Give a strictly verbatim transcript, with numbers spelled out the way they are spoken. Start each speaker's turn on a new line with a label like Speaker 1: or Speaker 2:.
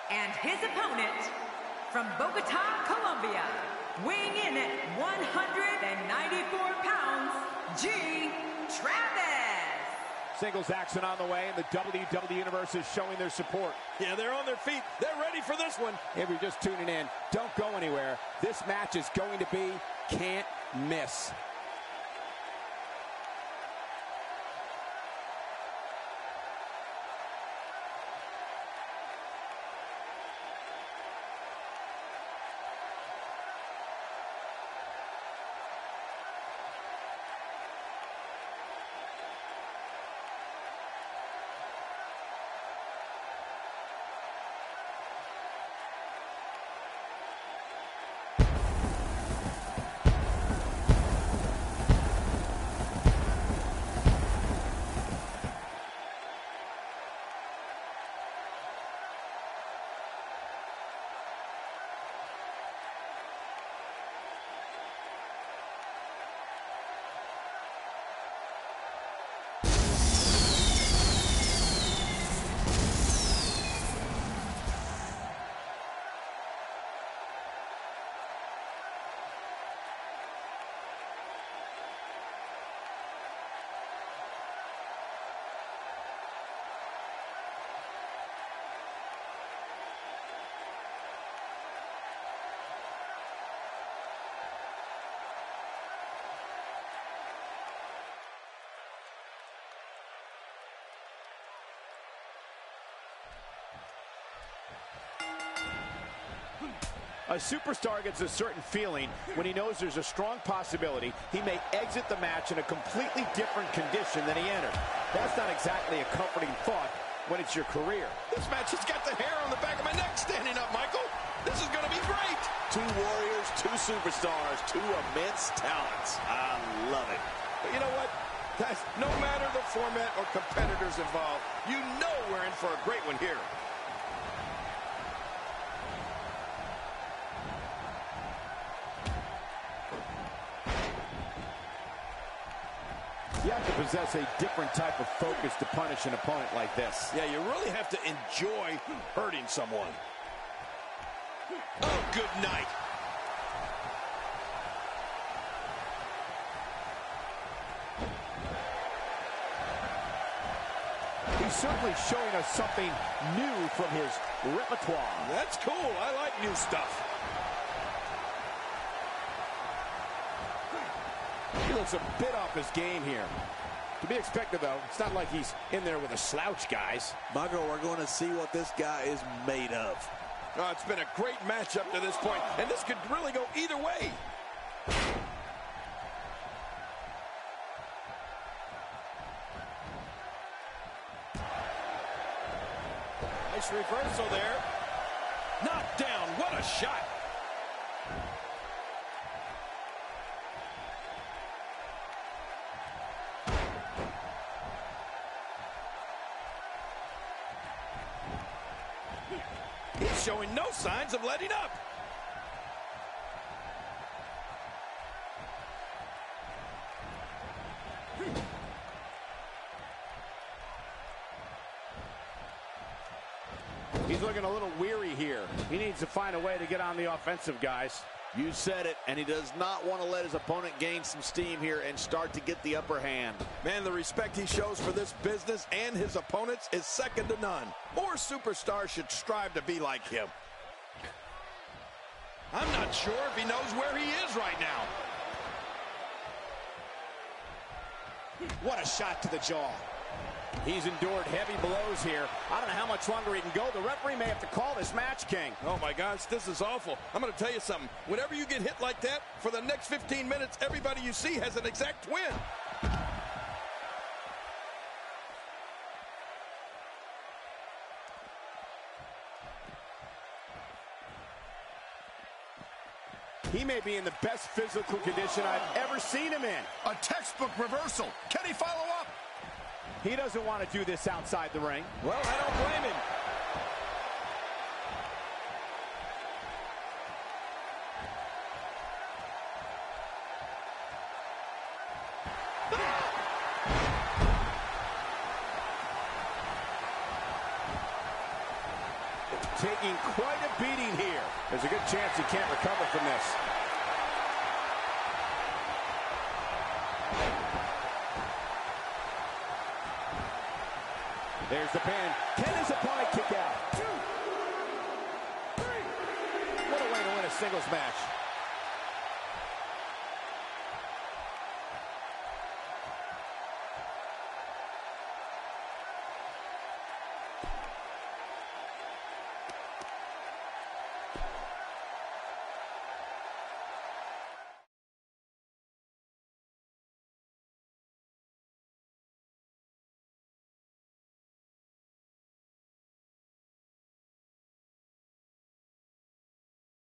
Speaker 1: And his opponent, from Bogota, Colombia, weighing in at one hundred ninety-four pounds, G. Travis.
Speaker 2: Singles action on the way, and the W W E Universe is showing their support.
Speaker 3: Yeah, they're on their feet. They're ready for this one.
Speaker 2: If you're just tuning in, don't go anywhere. This match is going to be can't miss. A superstar gets a certain feeling when he knows there's a strong possibility he may exit the match in a completely different condition than he entered. That's not exactly a comforting thought when it's your career.
Speaker 3: This match has got the hair on the back of my neck standing up, Michael. This is going to be great.
Speaker 4: Two warriors, two superstars, two immense talents. I love it.
Speaker 3: But you know what? Guys, no matter the format or competitors involved, you know we're in for a great one here.
Speaker 2: You have to possess a different type of focus to punish an opponent like this.
Speaker 3: Yeah, you really have to enjoy hurting someone. Oh, good night.
Speaker 2: He's certainly showing us something new from his repertoire.
Speaker 3: That's cool. I like new stuff.
Speaker 2: He looks a bit off his game here. To be expected, though. It's not like he's in there with a slouch, guys.
Speaker 4: Michael, we're going to see what this guy is made of.
Speaker 3: Oh, it's been a great match up to this point, and this could really go either way. Nice reversal there. Knocked down. What a shot. He's showing no signs of letting up.
Speaker 2: He's looking a little weary here. He needs to find a way to get on the offensive, guys.
Speaker 4: You said it, and he does not want to let his opponent gain some steam here and start to get the upper hand.
Speaker 3: Man, the respect he shows for this business and his opponents is second to none. More superstars should strive to be like him. I'm not sure if he knows where he is right now.
Speaker 2: What a shot to the jaw. He's endured heavy blows here. I don't know how much longer he can go. The referee may have to call this match, King.
Speaker 3: Oh, my gosh, this is awful. I'm going to tell you something. Whenever you get hit like that, for the next fifteen minutes, everybody you see has an exact twin.
Speaker 2: He may be in the best physical condition I've ever seen him in.
Speaker 3: A textbook reversal. Can he follow up?
Speaker 2: He doesn't want to do this outside the ring.
Speaker 3: Well, I don't blame him.
Speaker 2: taking quite a beating here. There's a good chance he can't recover from this. There's the pin. Can his opponent kick out? Two, three. What a way to win a singles match.